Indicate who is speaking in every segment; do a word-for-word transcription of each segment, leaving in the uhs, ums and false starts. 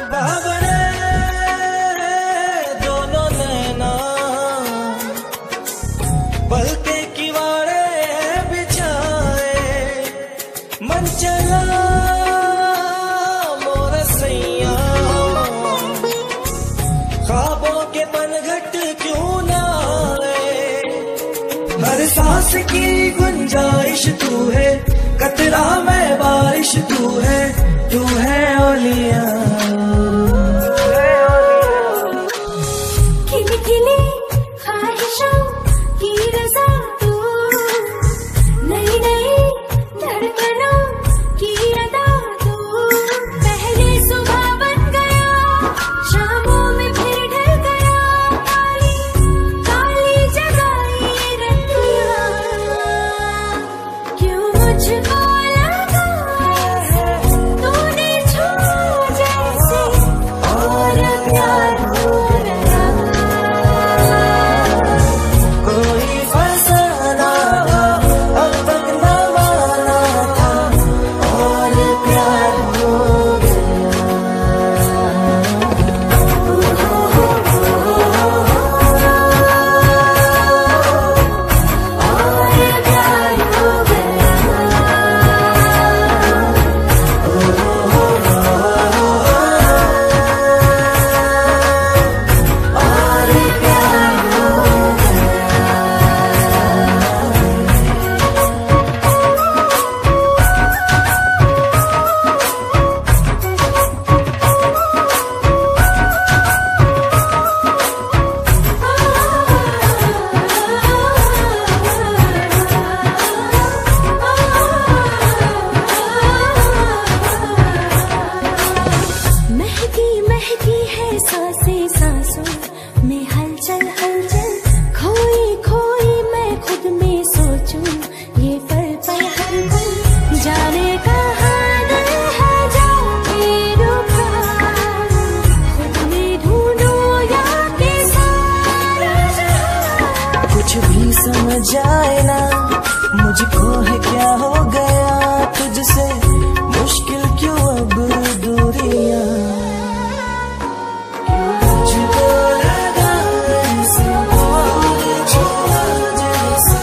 Speaker 1: बाबरे दोनों नैना पलके किवाड़े बिछाए मन चला मोर सैया ख्वाबों के पनघट क्यों ना आए। हर सांस की गुंजाइश तू है, कतरा में बारिश तू है, तू है ओलिया
Speaker 2: खिली खिली ख्वाहिशों की रज़ा तू, नई नई धड़कनों की अदा तू। पहले सुबह बन गया, शामों में फिर ढल गया, काली काली जगाई रतिया। क्यों मुझको
Speaker 1: जाए ना मुझको है क्या हो गया तुझसे, मुश्किल क्यों अब दूरियां। मुझको लगा ऐसे छुआ जैसे,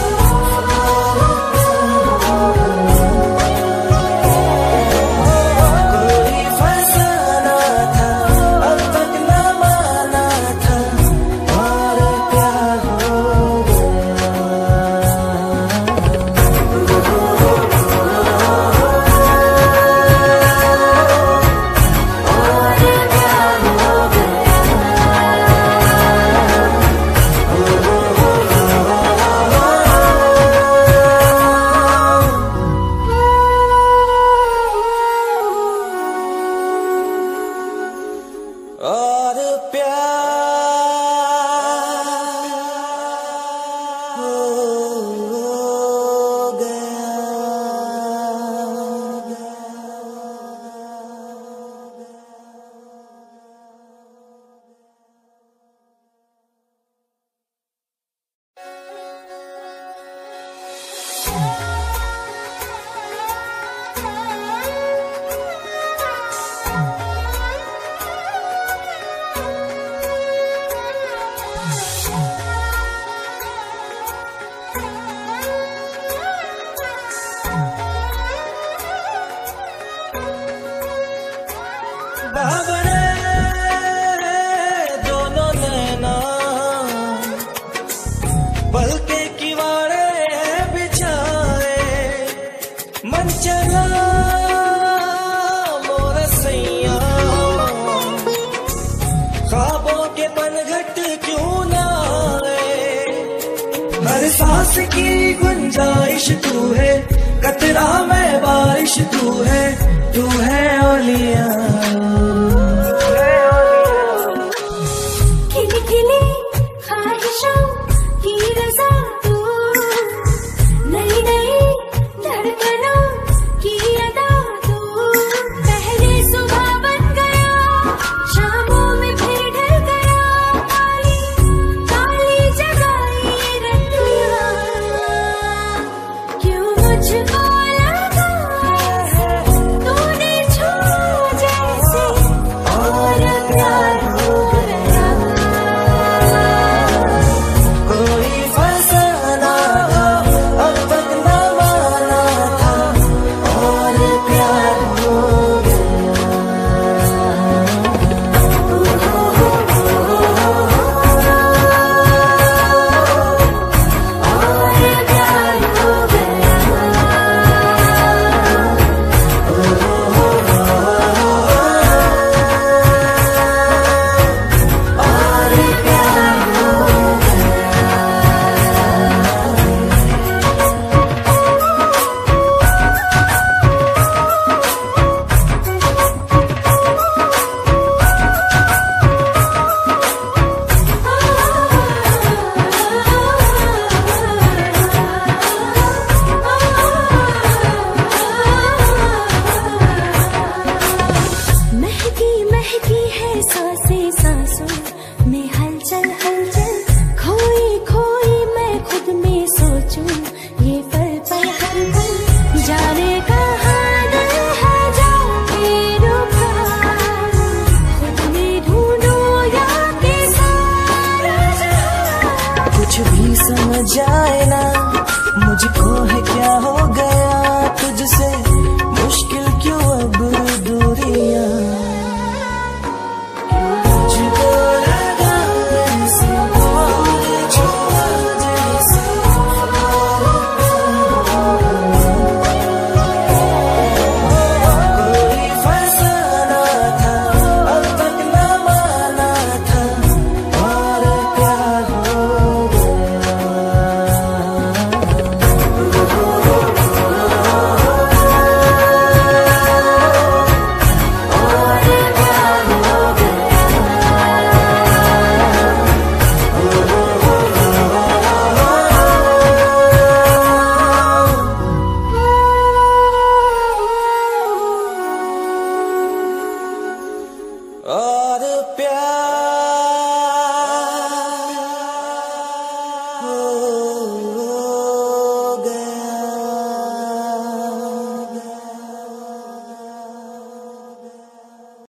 Speaker 1: कोई फसाना था अब तक न माना था, और प्यार हो और प्यार हो गया। बाबरे दोनों नैना पलके किवाड़े बिछाए मन चला मोर सैया ख्वाबों के पनघट क्यों ना आए। हर सांस की गुंजाइश तू है, कतरा में बारिश तू है, तू है ओलिया।